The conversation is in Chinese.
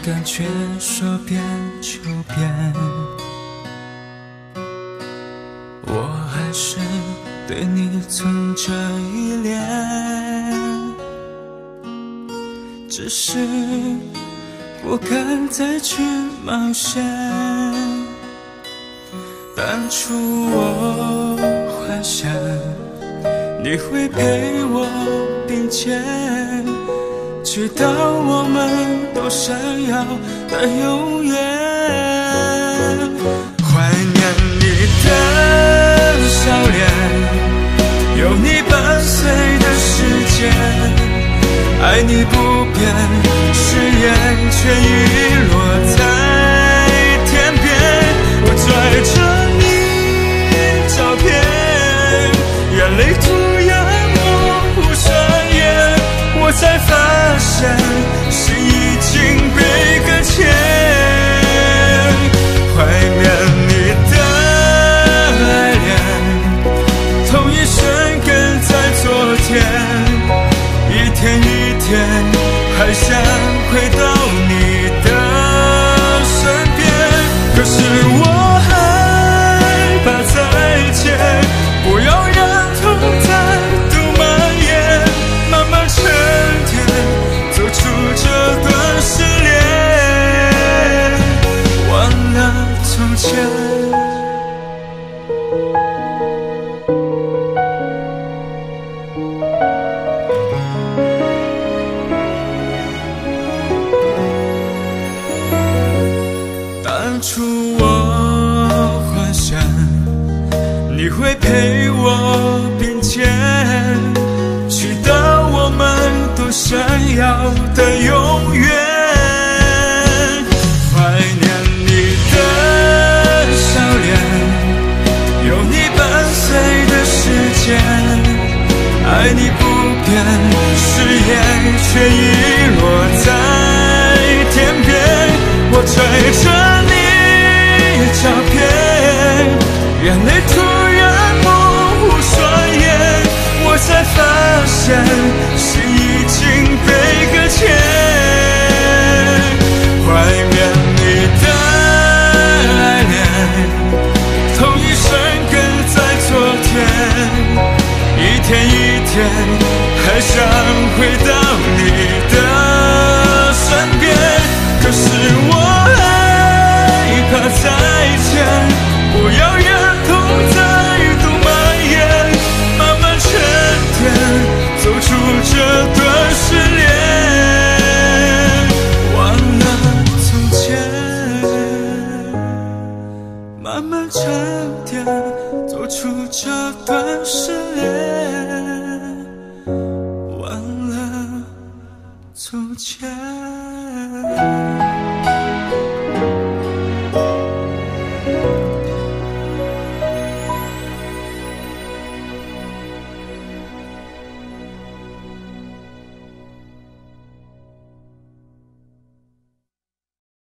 感觉说变就变，我还是对你存着依恋，只是不敢再去冒险。当初我幻想你会陪我并肩，直到我们都闪耀的永远。怀念你的笑脸，有你伴随的时间，爱你不变，誓言却遗落在天边。我拽着你照片，眼泪突然模糊双眼，我才发现心已经被搁浅。怀念你的爱恋，同一瞬间在昨天，一天一天还想回到你的身边。可是我害怕再见，不要让痛再度蔓延，慢慢沉淀，走出这段失恋，忘了从前。当初我幻想你会陪我并肩，直到我们都闪耀的永远。怀念你的笑脸，有你伴随的时间，爱你不变，誓言却遗落在天边。我拽着你照片，眼泪突然模糊双眼，我才发现心已经被搁浅。怀念你的爱恋，同一生跟在昨天，一天一天还想回到你的身边。可是我害怕再见，不要让痛再度蔓延，慢慢沉淀，走出这段失恋，忘了从前。慢慢沉淀，走出这段失恋，忘了从前。